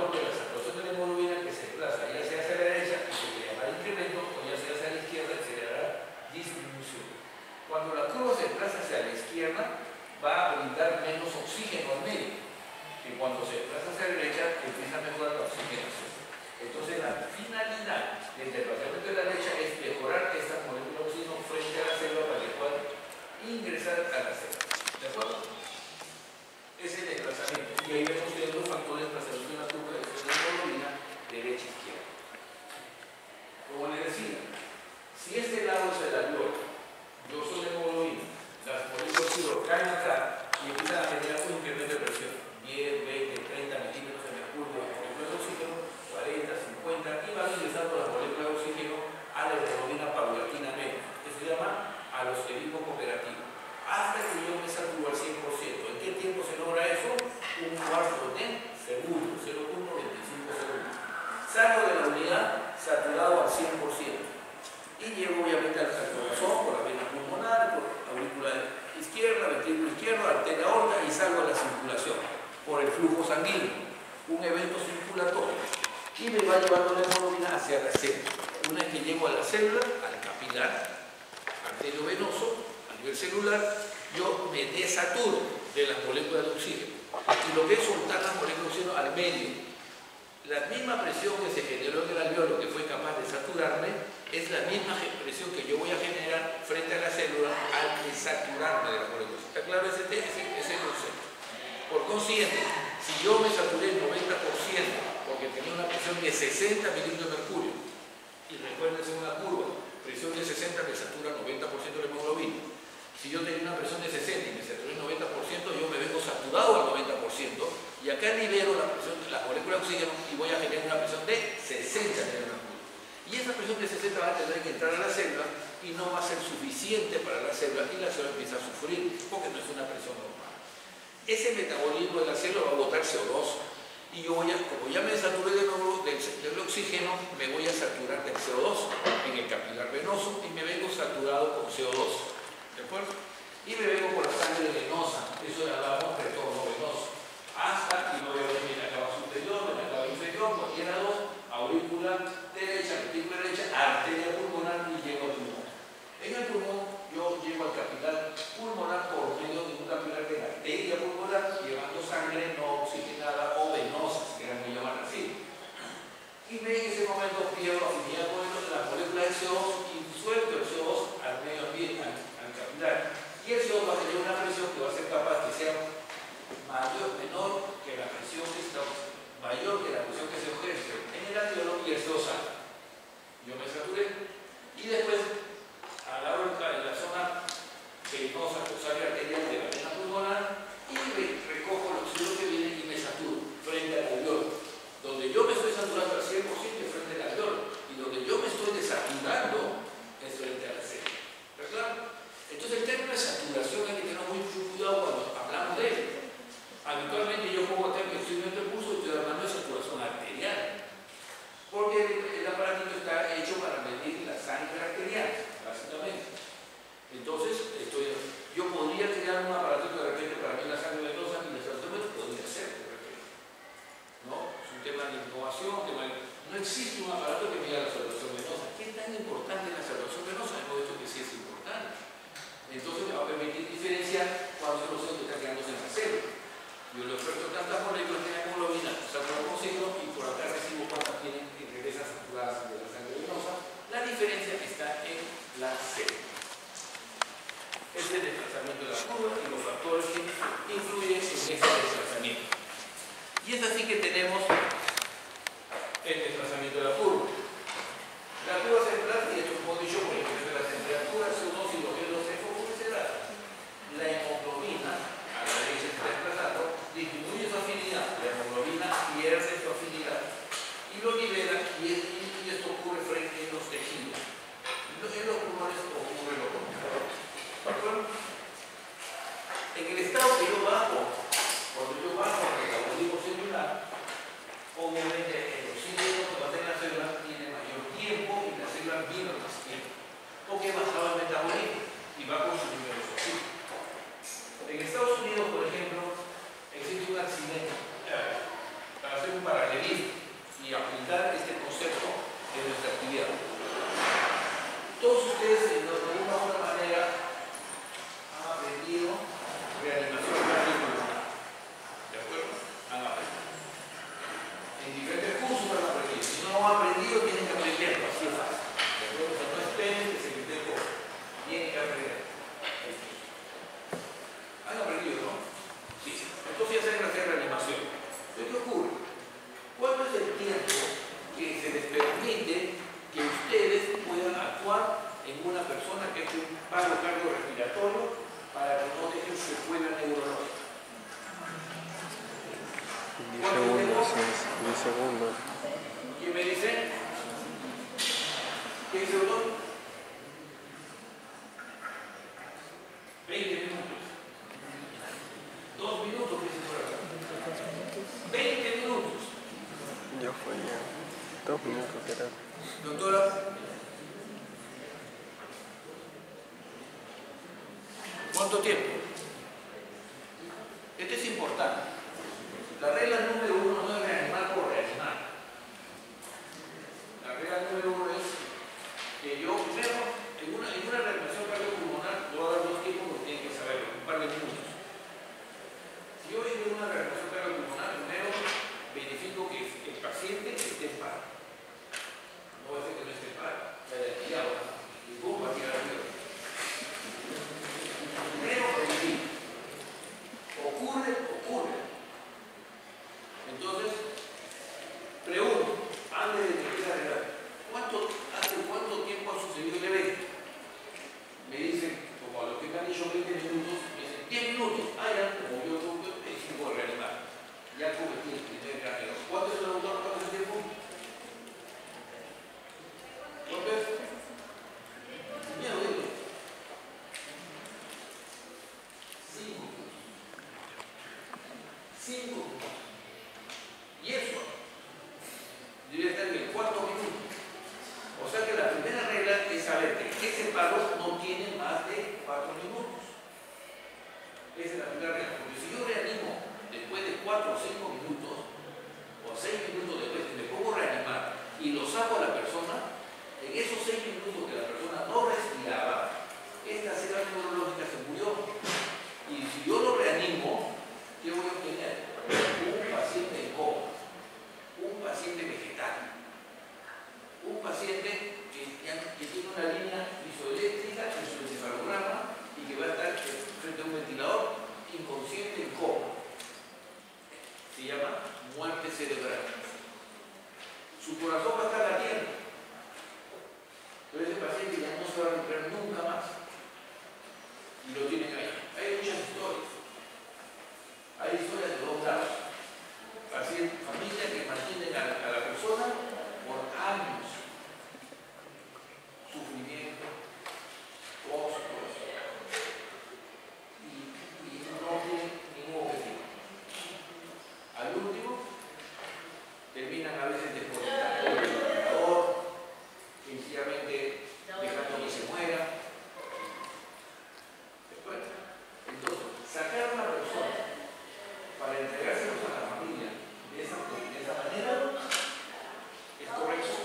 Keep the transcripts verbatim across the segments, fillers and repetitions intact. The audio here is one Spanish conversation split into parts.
porque la saturación de la hemoglobina que se desplaza ya sea hacia la derecha y se le llamará incremento, o ya sea hacia la izquierda y se le dará disminución. Cuando la curva se desplaza hacia la izquierda, va a brindar menos oxígeno al medio, que cuando se desplaza hacia la derecha empieza a mejorar la oxigenación. Entonces la finalidad del desplazamiento de la derecha es mejorar esta molécula de oxígeno frente a la célula para que pueda ingresar a la célula. ¿De acuerdo? Ese es el desplazamiento. Y ahí vemos que hay dos factores de desplazamiento de la curva de hemoglobina derecha e izquierda. Como les decía, si este lado es el alveolo, yo soy la hemoglobina, las moléculas de oxígeno caen acá y empiezan a generar un incremento de presión, diez, veinte, treinta milímetros de mercurio, las moléculas de oxígeno, cuarenta, cincuenta, y van ingresando las moléculas de oxígeno a la hemoglobina paulatinamente. Esto se llama alostericismo cooperativo. Hasta que yo me saturo al cien por ciento. ¿En qué tiempo se logra eso? Un cuarto de segundo, cero punto veinticinco segundos. Salgo de la unidad saturado al cien por ciento. Y llego obviamente al corazón, por la vena pulmonar, por la aurícula izquierda, ventrículo izquierdo, arteria aorta, y salgo a la circulación por el flujo sanguíneo. Un evento circulatorio. Y me va llevando la hemoglobina hacia la célula. Una vez que llego a la célula, al capilar arteriovenoso, a nivel celular, yo me desaturo de las moléculas de oxígeno. Y lo que es soltar las moléculas de oxígeno al medio. La misma presión que se generó en el alveolo, que fue capaz de saturarme, es la misma presión que yo voy a generar frente a la célula al desaturarme de las moléculas. ¿Está claro ese, ese, ese concepto? Por consiguiente, si yo me saturé el noventa por ciento porque tenía una presión de sesenta milímetros de mercurio, y recuerden una curva, presión de sesenta me satura noventa por ciento de la hemoglobina. Si yo tenía una presión de sesenta y me saturé el noventa por ciento, yo me vengo saturado al noventa por ciento, y acá libero la presión de las moléculas de oxígeno y voy a generar una presión de sesenta milímetros de mercurio. Y esa presión de sesenta va a tener que entrar a la célula y no va a ser suficiente para la célula, y la célula empieza a sufrir porque no es una presión normal. Ese metabolismo de la célula va a botar C O dos, y yo voy a, como ya me saturé de nuevo del, del oxígeno, me voy a saturar del C O dos en el capilar venoso y me vengo saturado con C O dos. ¿De acuerdo? Y me vengo por la sangre venosa, eso le hablamos retorno venoso. Hasta, y luego viene la cava superior, la cava inferior, cualquiera dos, aurícula derecha, ventrícula derecha, arteria pulmonar, y llego al pulmón. En el pulmón yo llego al capilar pulmonar por medio de un capilar de la arteria pulmonar, llevando sangre no oxigenada o venosa, si queremos llamar así. Y en ese momento pierdo afinidad con la molécula de C O dos y suelto el C O dos al medio ambiente, al, al capilar. Y el C O dos va a tener una presión que va a ser capaz que sea mayor, menor que la presión que está, mayor que la presión que se ejerce en el alveolo, y el C O dos sale. Yo me saturé. Y después, a la hora en la zona venosa, causaria arterial de la vena pulmonar, y recojo el oxígeno que viene y me saturo frente al alveolo. Donde yo me estoy saturando al cien por ciento frente al alveolo, y donde yo me estoy desaturando es frente a la célula. ¿Está claro? Entonces el término de saturación hay que tener mucho cuidado cuando hablamos de él. Habitualmente yo pongo acá que estoy viendo el pulso y estoy hablando de saturación arterial, porque el, el aparatito está hecho para medir la sangre arterial, básicamente. Entonces, estoy, yo podría crear un aparatito de repente para medir la sangre venosa y la saturación podría ser de repente. ¿No? Es un tema de innovación, tema de, no existe un aparato que mida la saturación venosa. ¿Qué tan importante es la saturación venosa? Hemos visto que sí es importante. Entonces me va a permitir diferenciar cuándo es el oxígeno que está quedándose en la célula. Yo le oferto tantas moléculas de hemoglobina, saturado con oxígeno, y por acá recibo cuántas tienen que regresan saturadas de la sangre venosa. La diferencia está en la célula. Es el desplazamiento de la curva y los factores que influyen en ese desplazamiento. Y es así que tenemos el desplazamiento de la curva. La curva se desplaza, y esto hemos dicho por el ejemplo de la temperatura, C O dos y los gelos de foco que se da. La hemoglobina, a la derecha se está desplazando, disminuye su afinidad, la hemoglobina pierde su afinidad y lo libera, y, y esto ocurre frente a los tejidos. En los pulmones ocurre lo contrario. ¿De acuerdo? En el estado que yo bajo, cuando yo bajo el metabolismo celular, aprendido tienen que aprenderlo, así es fácil. O sea, no esperen que se les dé todo. Tienen que aprender. ¿Han aprendido, no? Sí. Entonces ya saben hacer reanimación. ¿Pero qué ocurre? ¿Cuánto es el tiempo que se les permite que ustedes puedan actuar en una persona que es un paro cardiorrespiratorio para que no dejen secuela neurológica? diez segundos, diez segundos. ¿Quién me dice? ¿Qué dice el doctor? veinte minutos. Dos minutos, ¿qué dice por acá? veinte minutos. Ya fue ya. Dos minutos era. Doctora. ¿Cuánto tiempo? Este es importante. La regla número uno no es reanimar por reanimar. La regla número uno es que yo primero, en una, en una reanimación cardiopulmonar, voy a dar dos tiempos que tienen que saberlo, un par de minutos. Si yo entro en una reanimación cardiopulmonar, primero verifico que el paciente esté en paro. No va a ser que no esté en paro, se haya tirado, y pum, va a tirar arriba. Primero verifico. Ocurre, ocurre. Entonces, pregunto, antes de que empiece a arreglar, ¿cuánto, ¿hace cuánto tiempo ha sucedido el evento? Me dicen, como a los que me han dicho veinte minutos, me dicen diez minutos. Ah, ya, como yo es tiempo de reanimar. Ya cometí el primer cráneo. ¿Cuánto es el doctor? ¿Cuánto es el tiempo? ¿Cuánto es? Miedo, dime. Cinco minutos. Cinco minutos. Y eso debería estar en el cuarto minuto. O sea que la primera regla es saber que ese paro no tiene más de cuatro minutos. Esa es la primera regla. Porque si yo reanimo después de cuatro o cinco minutos, o seis minutos después, me pongo a reanimar y lo saco a la persona, en esos seis minutos que la persona no respiraba, esta célula neurológica se murió. Y si yo lo reanimo, ¿qué voy a obtener? Un paciente en coma, un paciente vegetal, un paciente que, que tiene una línea isoeléctrica en su encefalograma y que va a estar frente a un ventilador inconsciente en coma. Se llama muerte cerebral. Su corazón va a estar latiendo, pero ese paciente ya no se va a recuperar nunca más. Y lo tienen ahí. Hay muchas historias. Hay historias de dos lados. Así, familias que mantienen a, a la persona por años. Sufrimiento, costos, y, y no tienen ningún objetivo. Al último, terminan a veces desconectando el ventilador, sencillamente dejando que se muera. Entonces, sacar a una persona para entregárselos a la familia de esa, de esa manera es correcto.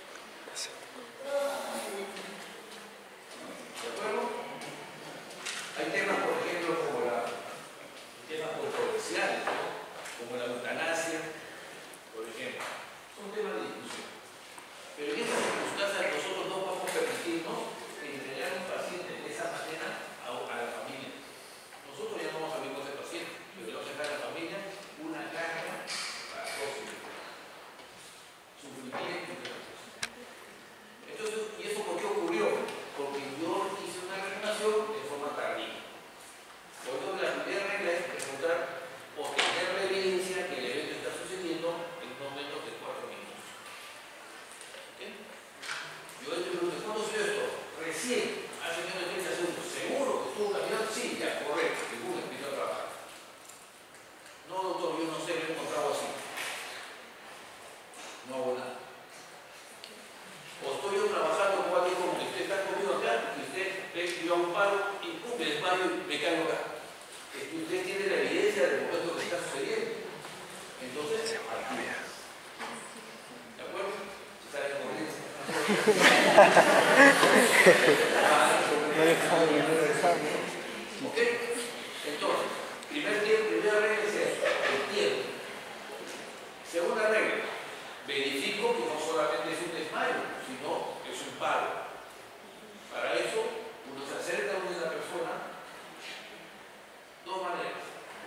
¿De acuerdo? Hay temas, por ejemplo, como la, temas controversiales, ¿no? Como la eutanasia, por ejemplo. Son temas de discusión. Pero en estas circunstancias nosotros no podemos permitirnos entregar a un paciente de esa manera a, a la familia. Nosotros ya no vamos a vivir con ese paciente, pero vamos a dejar a la familia una carga para próximo. Sufrimiento y otras cosas. Entonces, ¿y eso por qué ocurrió? Porque yo hice una reanimación de forma tardía. Por eso la primera regla es preguntar o tener la evidencia que el evento está sucediendo en no menos de cuatro minutos. ¿Okay? Yo le pregunto, ¿cuándo sucedió esto? Recién, hace menos de treinta segundos. ¿Seguro que estuvo caminando? Sí, ya, correcto. Seguro empezó a trabajar. No, doctor, yo no sé, lo he encontrado así. No hago nada. O estoy yo trabajando con alguien como que usted está conmigo acá y usted ve que yo a un paro y pum, me desmayo y me caigo acá. Es que usted tiene la evidencia del momento que está sucediendo. Entonces, ¿de acuerdo? Se sale corriendo. No dejamos, no dejamos. ¿Ok? Entonces, primer tiempo, primera regla es eso, el tiempo. Segunda regla, verifico que no solamente es un desmayo, sino es un paro. Para eso, uno se acerca a una persona, dos maneras.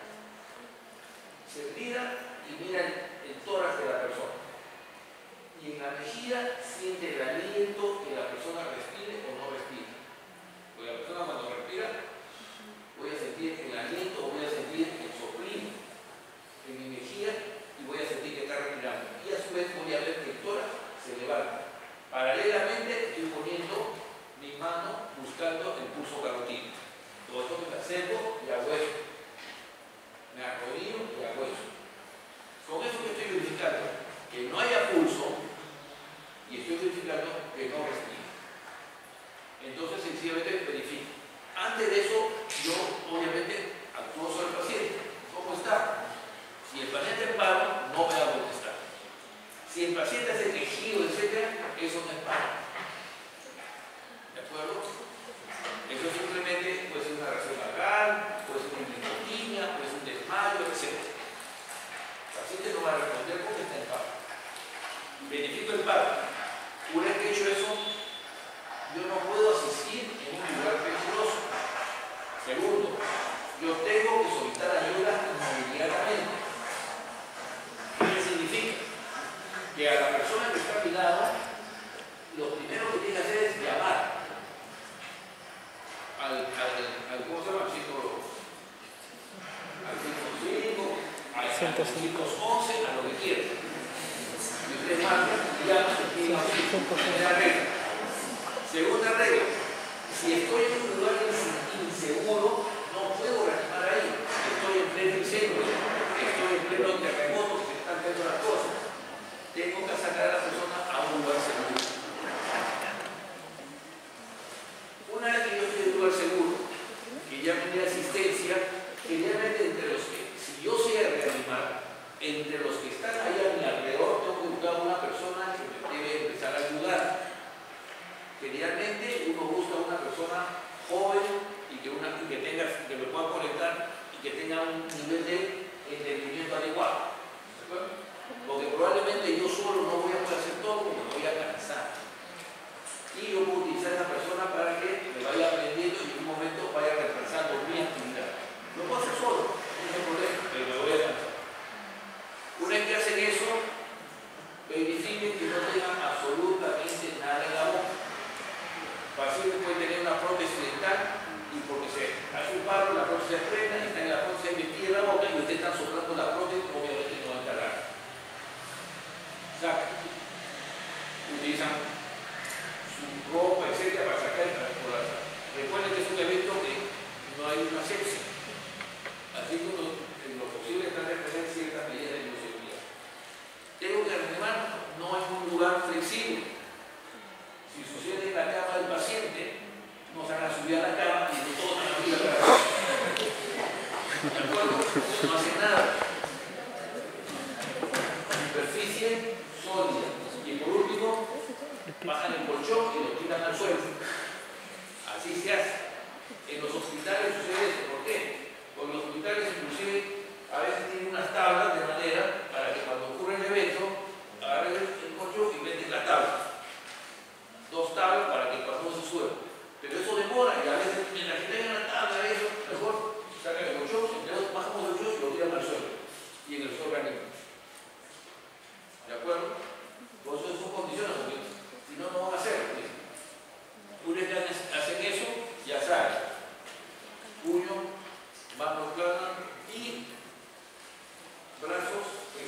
Se mira y mira el, el tórax de la persona. Y en la mejilla siente el aliento que la persona respire o no respire. Porque la persona cuando respira, voy a sentir el aliento o voy a sentir el soplido en mi mejilla y voy a sentir que está respirando. Y a su vez voy a ver que el tórax se levanta. Paralelamente estoy poniendo mi mano buscando el pulso carotino. Todo esto me acerco y hago eso. Me arrodillo y hago eso. Con eso que estoy verificando que no haya pulso y estoy verificando que no respire. Entonces sencillamente verifico. Antes de eso, yo obviamente actúo sobre el paciente. ¿Cómo está? Si el paciente es paro, no me va a contestar. Si el paciente hace quejido, etcétera, eso no es paro. ¿De acuerdo? Eso simplemente puede ser una reacción vagal, puede ser una nicotina, puede ser un desmayo, etcétera. El paciente no va a responder porque está en paro. Verifico el paro. Una vez que he hecho eso, yo no puedo asistir en un lugar peligroso. Segundo, yo tengo que solicitar ayuda inmediatamente. ¿Qué significa? Que a la persona que está a mi lado, lo primero que tiene que hacer es llamar al, al, al ¿cómo se llama? Al ciento cinco, al ciento once, a lo que quiera. Y ustedes marcan y llaman y piden auxilio. Primera regla. Segunda regla. Si estoy en un lugar inseguro, no puedo reanimar ahí. Estoy en pleno incendio, estoy en pleno terremoto, que se están cayendo las cosas. Tengo que sacar a la persona a un lugar seguro. Una vez que yo estoy en un lugar seguro, que ya me dé asistencia, generalmente entre los que, si yo sé reanimar, entre los que están ahí a mi alrededor, tengo que buscar a una persona que me debe empezar a ayudar. Generalmente uno busca a una persona joven y que, una, y que, tenga, que me pueda conectar y que tenga un nivel de entendimiento adecuado. ¿De acuerdo? Porque probablemente yo solo no voy a poder hacer todo porque me voy a cansar. Y yo puedo utilizar a esa persona para que me vaya aprendiendo y en un momento vaya reemplazando mi actividad. Lo puedo hacer solo, no hay problema, pero me voy a cansar. Una vez que hacen eso, verifiquen que no tengan absolutamente nada en la boca. El paciente puede tener una prótesis dental y porque se hace un paro, la prótesis se frena y está en la prótesis metida en la boca y ustedes están soplando la prótesis, obviamente no va a encargar. Sacan. Utilizan su ropa, etcétera, para sacar y para explorar. Recuerden que es un evento que no hay una asepsia. Así que uno, en lo posible están de tener ciertas medidas de bioseguridad. Tengo que reanimar no en un lugar flexible. Si sucede en la cama del paciente, no se van a subir a la cama y no todos van a abrir la cama. ¿De acuerdo? No hacen nada. Superficie sólida. Y por último, bajan el colchón y lo tiran al suelo. Así se hace. En los hospitales sucede eso. ¿Por qué? Porque los hospitales inclusive a veces tienen unas tablas de manera para que cuando ocurre el evento, agarren el colchón y meten la tabla. Dos tablas para que cuando se suba. Pero eso demora y a veces mientras que tengan la tabla de eso, mejor sacan el colchón, entonces bajamos el colchón y lo tiran al suelo. Y en el suelo reaniman. ¿De acuerdo? Por eso son condiciones, porque si no, no van a hacerlo. Una vez que hacen eso, ya saben. Puño, manos planas y brazos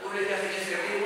ves que hacen ese ritmo